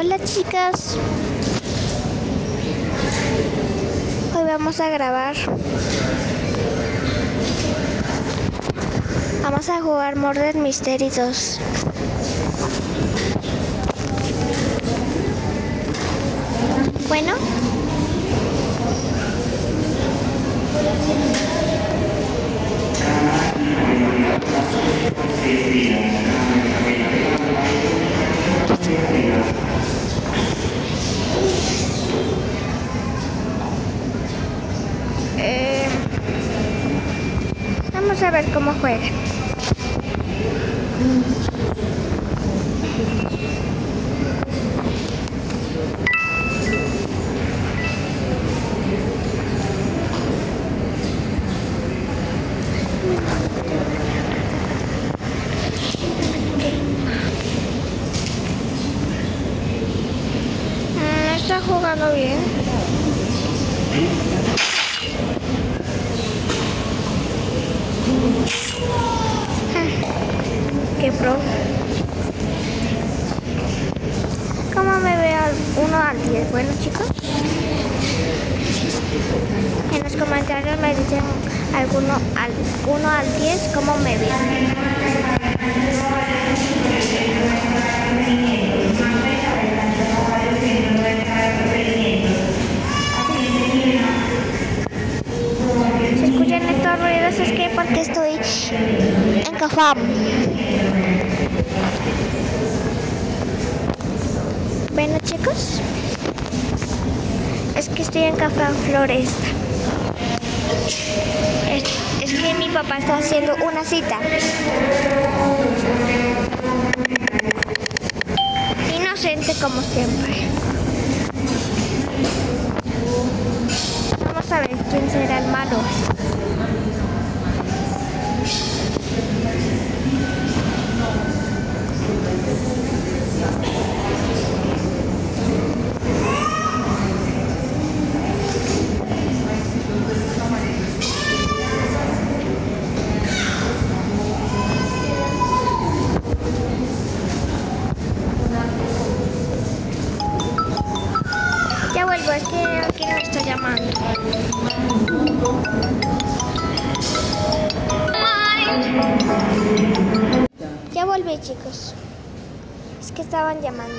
Hola chicas, hoy vamos a grabar. Vamos a jugar Murder Mystery 2. Bueno. Vamos a ver cómo juega. Está jugando bien. Qué pro. ¿Cómo me veo 1 al 10? Bueno chicos, en los comentarios me dicen alguno al 1 al 10 cómo me veo. Si escuchan estos ruidos es que porque estoy en Cafam. Bueno chicos, es que estoy en Cafam Floresta. Es que mi papá está haciendo una cita. Inocente como siempre. Vamos a ver quién será el malo. Ya vuelvo, es que alguien me está llamando. Ya volví chicos. Es que estaban llamando.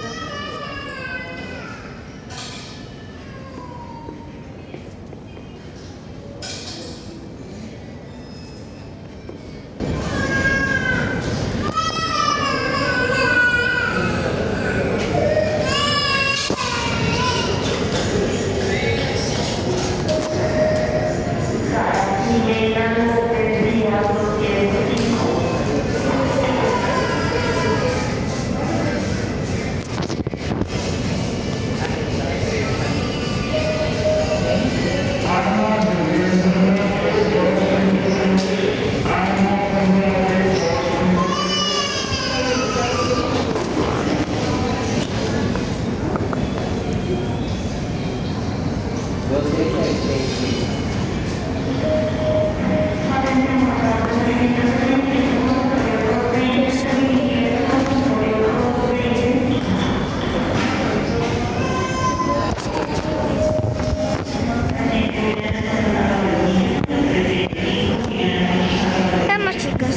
Vamos chicos.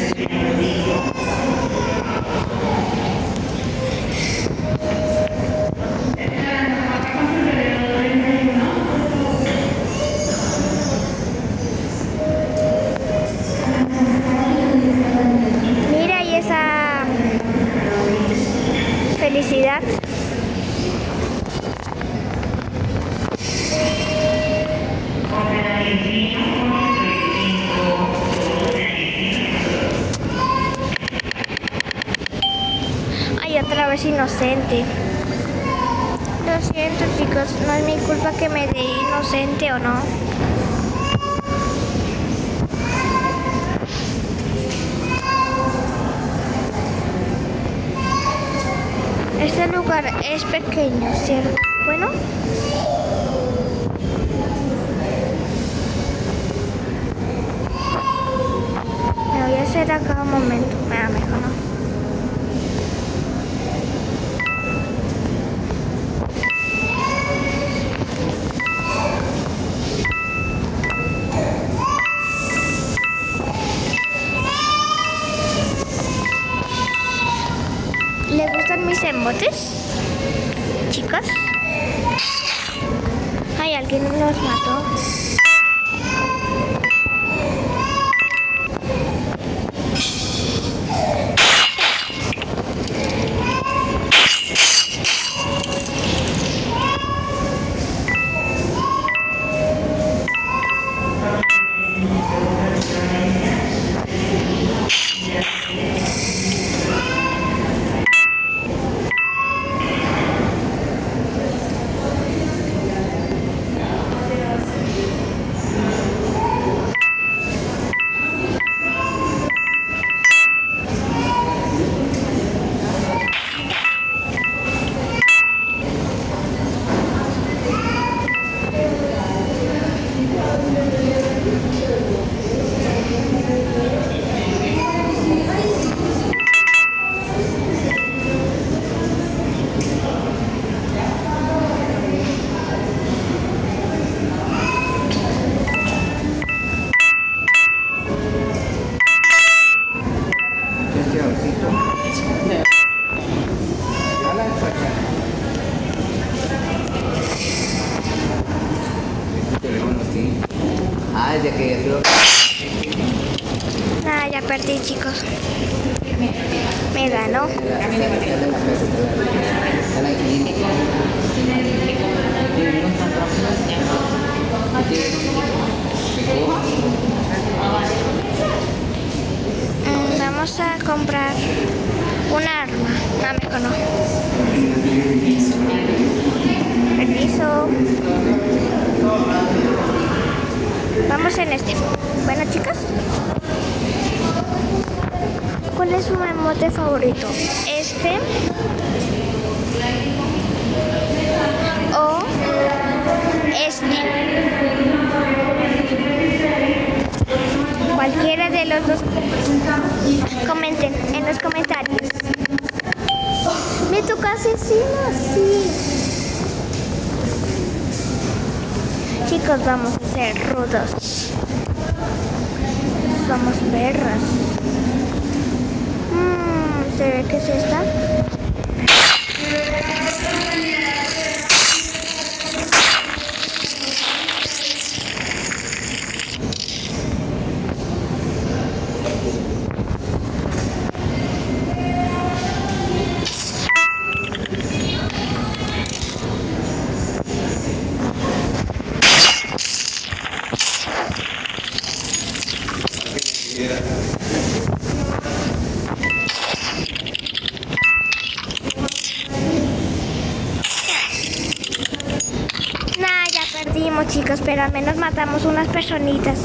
Mira y esa felicidad. Ay, otra vez inocente. Lo siento chicos, no es mi culpa que me dé inocente o no. Este lugar es pequeño, ¿cierto? Bueno. Me voy a hacer a cada momento. Mejor no. gustan mis emotes, chicos? Ay, alguien los mató. Ah, ya perdí, chicos. Me ganó. Vamos a comprar un arma. No, mejor no. Permiso. Vamos en este. Bueno, chicos, ¿cuál es su emote favorito? ¿Este? ¿O este? Cualquiera de los dos. Comenten en los comentarios. ¿Me toca asesino? Sí. Chicos, vamos a ser rudos. Somos perras. ¿Se ve que es esta? Perdimos, chicos, pero al menos matamos unas personitas.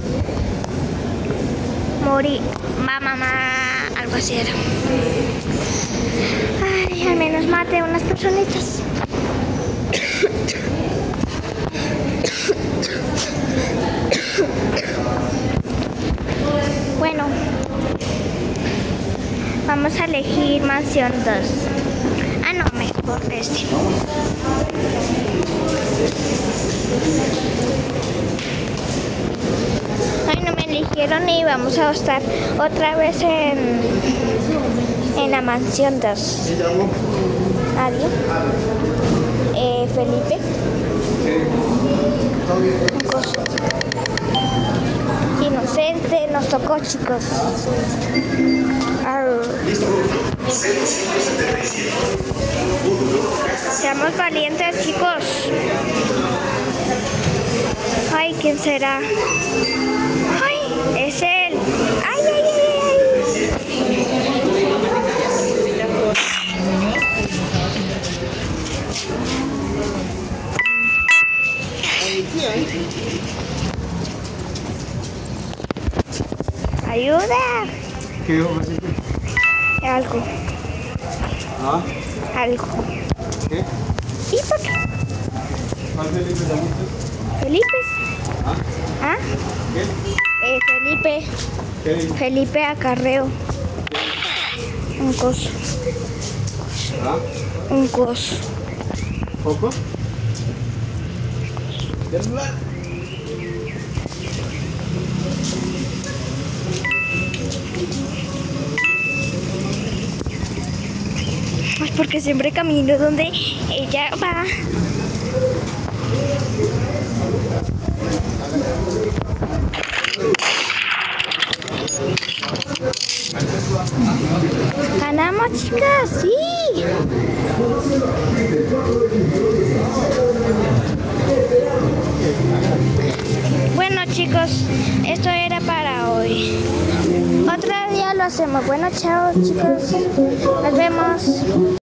Morí. Mamá, algo así era. Ay, al menos maté unas personitas. Bueno, vamos a elegir mansión 2. Ah, no, mejor este. Ay, no me eligieron y vamos a estar otra vez en la mansión 2. ¿Nadie? Felipe. Inocente, nos tocó, chicos. Seamos valientes, chicos. Ay, ¿quién será? Ay, es él. Ay, ay, ay, ay. Ayuda. ¿Qué dijo Felipe? Algo. ¿Ah? Algo. ¿Qué? ¿Y por qué? ¿Cuál Felipe llamaste? Felipe. ¿Ah? ¿Ah? ¿Qué? Felipe. ¿Qué dijo? Felipe Acarreo. Un coso. ¿Ah? Un coso. ¿Poco? ¿Temblar? Pues porque siempre camino donde ella va. Ganamos, chicas, sí. Bueno, chicos, esto era para hoy. Otro día lo hacemos. Bueno, chao, chicos. Nos vemos.